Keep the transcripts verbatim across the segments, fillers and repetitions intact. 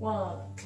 One, two.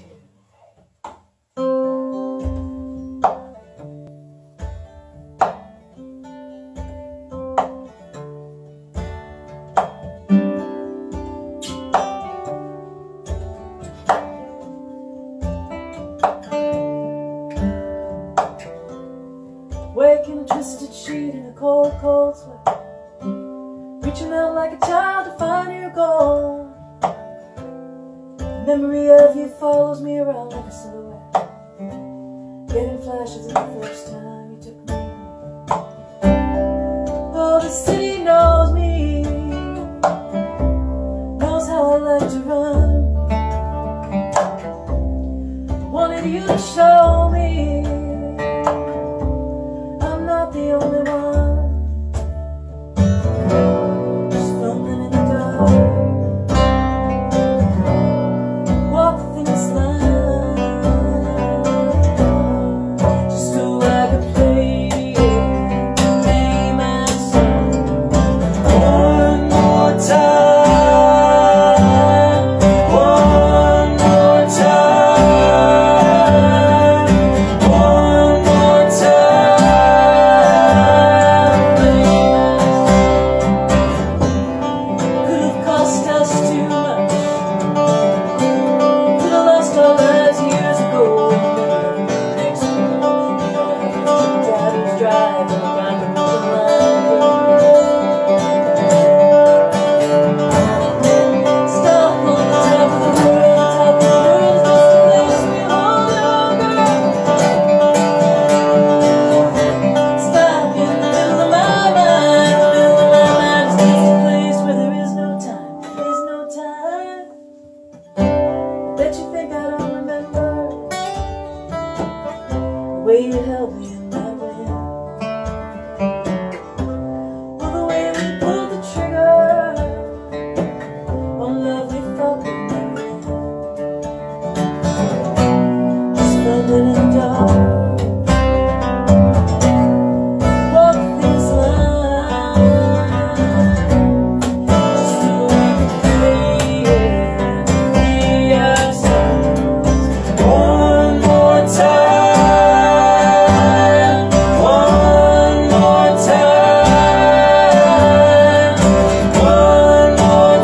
Waking a twisted sheet in a cold, cold sweat, reaching out like a child to find your goal. The memory of you follows me around like a silhouette, getting flashes of the first time you took me home. Oh, the city knows me, knows how I like to run. Wanted you to show me the only one, just fumbling in the dark, walk the thinnest line, just so I could play name and song one more time, one more time, one more time. Bet you think I don't remember the way you held me in my wind, or the way we pulled the trigger on love we thought we never had. Just fumbling in the dark, walk this line, just so I could play it. One more time, one more time, one more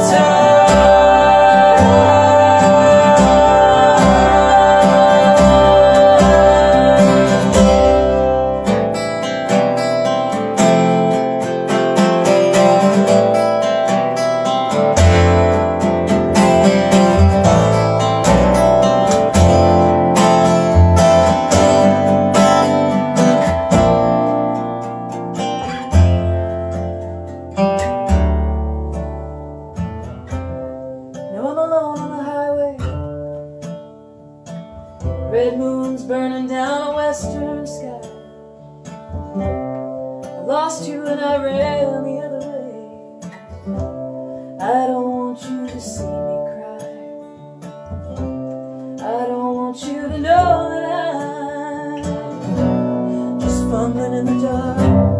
Now I'm alone on the highway, red moon's burning down a western sky. I lost you and I ran the other way. I don't want you to see me cry, I don't want you to know that I'm just fumbling in the dark.